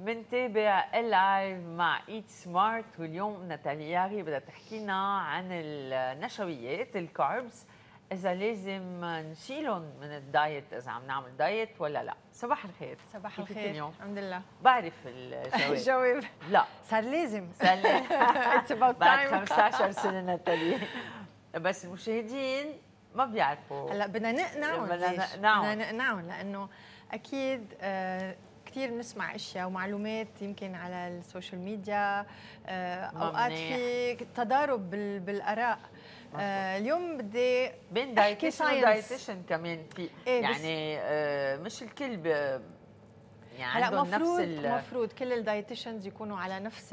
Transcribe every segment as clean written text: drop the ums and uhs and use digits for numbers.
بنتابع اللايف مع ايت سمارت، واليوم ناتاليا ياغي بدها تحكي لنا عن النشويات الكاربس، اذا لازم نشيلهم من الدايت اذا عم نعمل دايت ولا لا. صباح الخير. صباح كيفك الخير. اليوم؟ الحمد لله. بعرف الجواب. الجواب لا صار لازم. صار لي It's about بعد time. 15 سنه ناتاليا، بس المشاهدين ما بيعرفوا. هلا بدنا نقنعهم. بدنا ليش؟ نقنعهم. بدنا نقنعهم لانه اكيد كثير بنسمع اشياء ومعلومات يمكن على السوشيال ميديا، اوقات في تضارب بالاراء. اليوم بدي بين احكي دايتيشن ودايتيشن كمان في إيه يعني مش الكل يعني هلا عندهم نفس مفروض كل الدايتيشنز يكونوا على نفس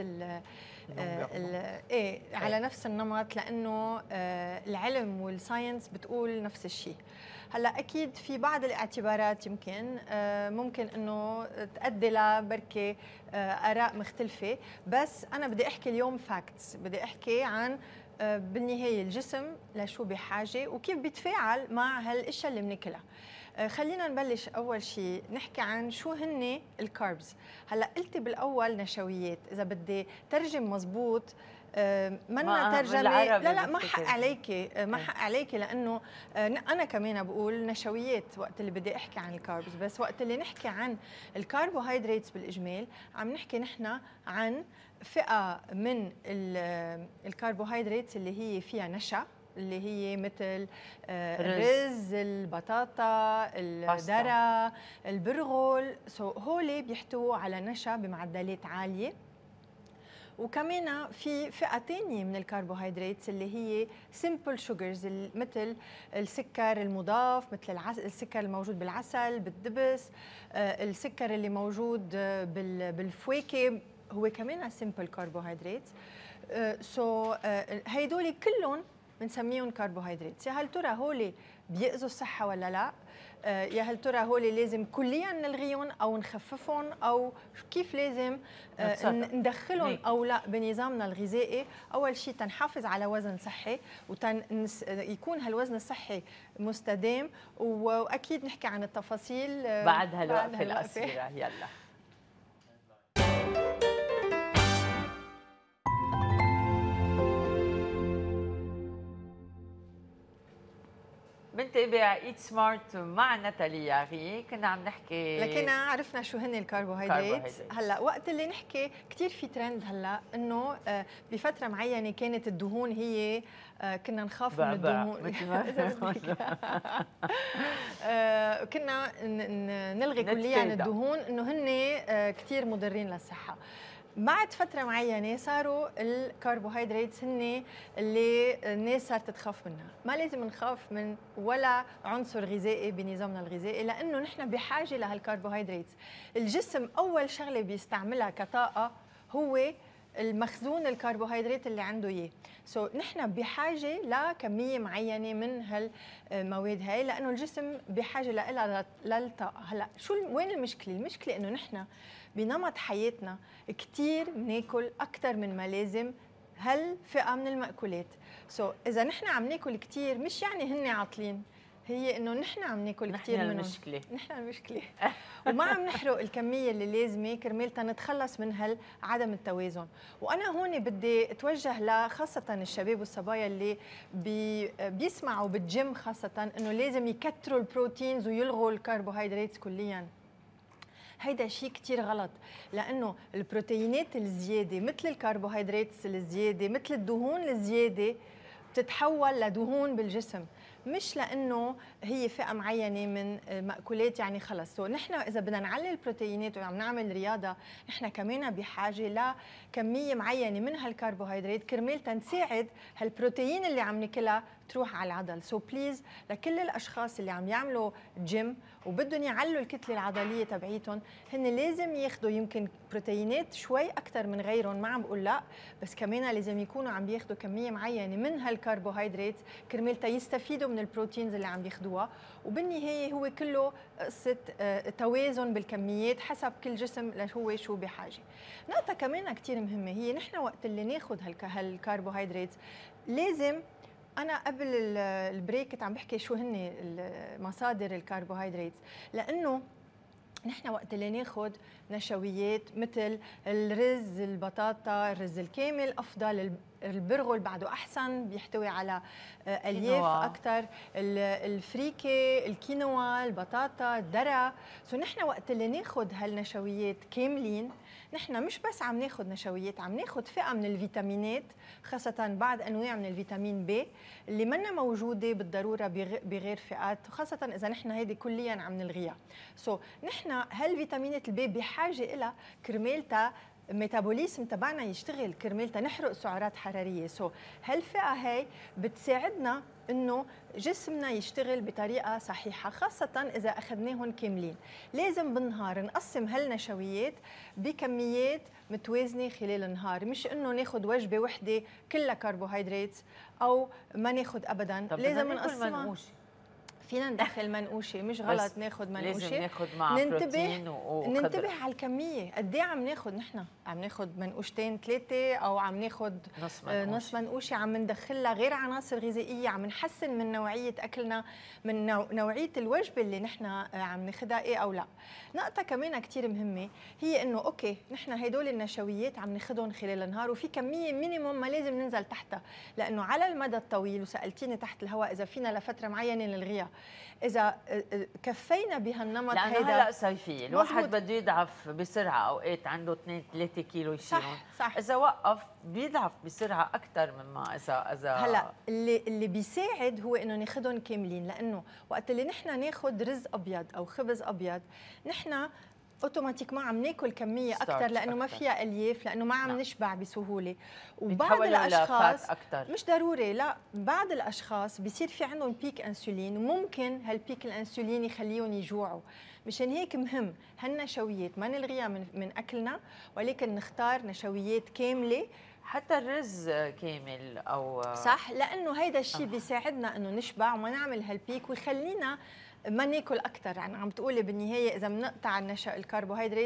على نفس النمط، لانه العلم والساينس بتقول نفس الشيء. هلا اكيد في بعض الاعتبارات ممكن انه تؤدي لبركه اراء مختلفه، بس انا بدي احكي اليوم فاكتس، بدي احكي عن بالنهايه الجسم لشو بحاجه وكيف بيتفاعل مع هالاشياء اللي بناكلها. خلينا نبلش اول شيء نحكي عن شو هن الكاربز. هلا قلتي بالاول نشويات، اذا بدي ترجم مزبوط منا ترجمه، لا ما حق عليكي، ما حق عليكي، لانه انا كمان بقول نشويات وقت اللي بدي احكي عن الكاربز، بس وقت اللي نحكي عن الكربوهيدراتس بالاجمال عم نحكي نحن عن فئه من الكربوهيدراتس اللي هي فيها نشا، اللي هي مثل الرز، البطاطا، الذرة، البرغل. هول بيحتووا على نشا بمعدلات عالية. وكمان في فئة ثانية من الكربوهيدرات اللي هي سيمبل شوجرز، مثل السكر المضاف، مثل السكر الموجود بالعسل، بالدبس، السكر اللي موجود بالفواكه، هو كمان سيمبل كربوهيدرات. هيدول كلهم بنسميهم كربوهيدرات. يا هل ترى هول بيأذوا الصحة ولا لا؟ يا هل ترى هول لازم كليا نلغيهم او نخففهم، او كيف لازم ندخلهم او لا بنظامنا الغذائي؟ اول شيء تنحافظ على وزن صحي يكون هالوزن الصحي مستدام، واكيد نحكي عن التفاصيل بعد هالوقفة القصيرة. يلا بنتابع ايت سمارت مع ناتاليا ياغي. كنا عم نحكي، لكن عرفنا شو هن الكربوهيدرات. هلا وقت اللي نحكي كثير في ترند هلا انه بفتره معينه كانت الدهون هي كنا نخاف من الدهون كنا نلغي كليا الدهون، انه هن كثير مضرين للصحه. بعد فترة معينة صاروا الكربوهيدرات هن اللي الناس صارت تخاف منها. ما لازم نخاف من ولا عنصر غذائي بنظامنا الغذائي، لأنه نحن بحاجة لهالكربوهيدرات. الجسم أول شغلة بيستعملها كطاقة هو المخزون الكربوهيدرات اللي عنده اياه. نحن بحاجه لكميه معينه من هالمواد هاي، لانه الجسم بحاجه لها للطاقه. هلا وين المشكله؟ المشكله انه نحن بنمط حياتنا كثير بناكل اكثر من ما لازم هالفئه من المأكولات. اذا نحن عم ناكل كثير مش يعني هن عاطلين، هي انه نحن عم ناكل كثير منهم. نحن المشكله وما عم نحرق الكميه اللي لازمه كرمال نتخلص من عدم التوازن. وانا هون بدي اتوجه خاصه الشباب والصبايا اللي بيسمعوا بالجيم، خاصه انه لازم يكتروا البروتينز ويلغوا الكربوهيدرات كليا. هيدا شيء كتير غلط، لأنه البروتينات الزيادة مثل الكربوهيدرات الزيادة مثل الدهون الزيادة بتتحول لدهون بالجسم، مش لأنه هي فئة معينة من المأكولات يعني خلص. نحن إذا بدنا نعلي البروتينات وعم نعمل رياضة، نحن كمان بحاجة لكمية معينة من هالكربوهيدرات كرمال تنساعد هالبروتين اللي عم ناكلها تروح على العضل. بليز لكل الاشخاص اللي عم يعملوا جيم وبدهم يعلوا الكتله العضليه تبعيتهم، هن لازم ياخذوا يمكن بروتينات شوي اكثر من غيرهم، ما عم بقول لا، بس كمان لازم يكونوا عم بياخذوا كميه معينه من هالكربوهيدرات كرمال يستفيدوا من البروتينز اللي عم بياخذوها. وبالنهايه هو كله قصه توازن بالكميات حسب كل جسم هو شو بحاجه. نقطه كمان كثير مهمه هي نحن وقت اللي ناخذ هالكربوهيدرات لازم، أنا قبل البريك كنت عم بحكي شو هن مصادر الكربوهيدرات، لأنه نحن وقت اللي ناخذ نشويات مثل الرز، البطاطا، الرز الكامل افضل، البرغل بعده احسن بيحتوي على الياف اكثر، الفريكه، الكينوا، البطاطا، الذره. نحن وقت اللي ناخذ هالنشويات كاملين، نحن مش بس عم ناخذ نشويات، عم ناخذ فئه من الفيتامينات، خاصه بعض انواع من الفيتامين بي اللي منا موجوده بالضروره بغير فئات، خاصه اذا نحن هيدي كليا عم نلغيها. نحن هالفيتامينات البي بحاجه لها كرمالتا الميتابوليزم تبعنا يشتغل، كرمالتا نحرق سعرات حراريه. هالفئه هي بتساعدنا انه جسمنا يشتغل بطريقه صحيحه، خاصه اذا اخذناهم كاملين. لازم بالنهار نقسم هالنشويات بكميات متوازنه خلال النهار، مش انه ناخذ وجبه وحده كلها كربوهيدرات او ما ناخذ ابدا. لازم نقسمها. فينا ندخل منقوشه، مش غلط ناخذ منقوشه، لازم ناخذ معها بروتين وخضر. ننتبه على الكميه، قد ايه عم ناخذ نحن؟ عم ناخذ منقوشتين ثلاثه او عم ناخذ نص منقوشه، عم ندخلها غير عناصر غذائيه، عم نحسن من نوعيه اكلنا، من نوعيه الوجبه اللي نحن عم ناخذها ايه او لا. نقطه كمان كثير مهمه هي انه اوكي نحن هدول النشويات عم ناخذهم خلال النهار، وفي كميه مينيموم ما لازم ننزل تحتها، لانه على المدى الطويل، وسالتيني تحت الهواء اذا فينا لفتره معينه نلغيها، إذا كفينا بهالنمط لأنه هلا صيفية، الواحد بده يضعف بسرعة، أوقات عنده 2-3 كيلو يشيلهم، صح. إذا وقف بيضعف بسرعة أكثر مما إذا هلا اللي بيساعد هو إنه ناخذهم كاملين، لأنه وقت اللي نحن ناخذ رز أبيض أو خبز أبيض، نحن اوتوماتيك ما عم ناكل كميه اكثر، لانه ما فيها الياف، لانه ما عم نشبع بسهوله. وبعض الاشخاص مش ضروري، لا، بعض الاشخاص بيصير في عندهم بيك انسولين، وممكن هالبيك الانسولين يخليهم يجوعوا. مشان هيك مهم هالنشويات ما نلغيها من اكلنا، ولكن نختار نشويات كامله. حتى الرز كامل او صح، لانه هيدا الشيء بيساعدنا انه نشبع وما نعمل هالبيك، ويخلينا ما ناكل اكثر. يعني عم تقولي بالنهايه اذا بنقطع الكربوهيدرات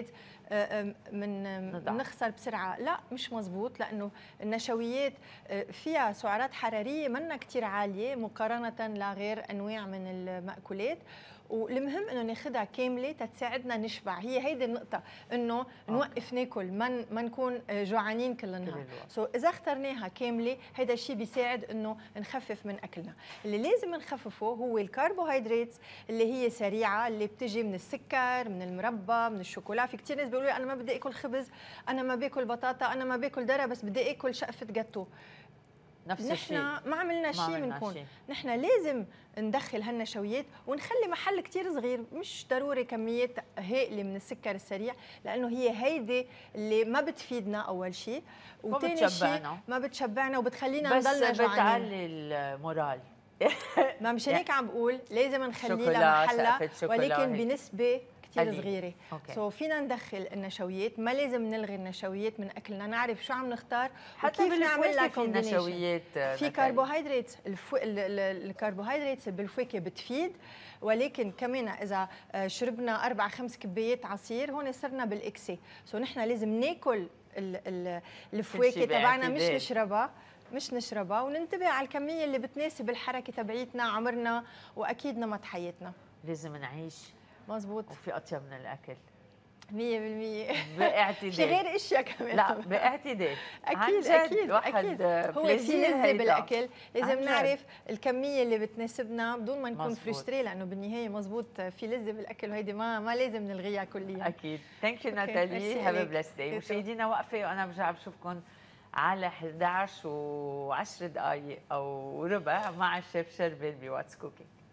بنخسر بسرعه، لا مش مزبوط، لانه النشويات فيها سعرات حراريه منا كثير عاليه مقارنه لغير انواع من المأكولات، والمهم انه ناخذها كامله تساعدنا نشبع. هيدي النقطه، انه نوقف ناكل، ما نكون جوعانين كل النهار. اذا اخترناها كامله، هيدا الشيء بيساعد انه نخفف من اكلنا. اللي لازم نخففه هو الكربوهيدرات اللي هي سريعه، اللي بتجي من السكر، من المربى، من الشوكولا. في كثير ناس بيقولوا لي انا ما بدي اكل خبز، انا ما باكل بطاطا، انا ما باكل ذره، بس بدي اكل شقفه جاتو. نفس الشيء، نحن ما عملنا شيء منكم. نحن لازم ندخل هالنشويات ونخلي محل كتير صغير، مش ضروري كميات هائله من السكر السريع، لانه هيدي اللي ما بتفيدنا اول شيء، وثاني شيء ما بتشبعنا وبتخلينا نضلنا جوعانين، بس بتعلي المورال. ما مشان هيك عم بقول لازم نخلي لها محلها، ولكن بنسبه كثير صغيره. فينا ندخل النشويات، ما لازم نلغي النشويات من اكلنا، نعرف شو عم نختار وكيف نعمل لها كومبينيشن. في كربوهيدرات، الكربوهيدرات بالفواكه بتفيد، ولكن كمان اذا شربنا 4-5 كبايات عصير هون صرنا بالاكسي. نحن لازم ناكل الفواكه تبعنا، مش نشربها، وننتبه على الكميه اللي بتناسب الحركه تبعيتنا، عمرنا، واكيد نمط حياتنا. لازم نعيش مظبوط، وفي اطيب من الاكل 100% باعتدال. في غير اشياء كمان، لا باعتدال. اكيد هو في لذه بالاكل، لازم نعرف الكميه اللي بتناسبنا بدون ما نكون فرستري، لانه بالنهايه مظبوط في لذه بالاكل، وهيدي ما لازم نلغيها كليا. اكيد. ثانك يو ناتالي، هاف ا بليس داي. مشاهدينا وقفه وانا برجع بشوفكم على 11 و10 دقائق او ربع مع الشيف شربل بواتس كوكينج.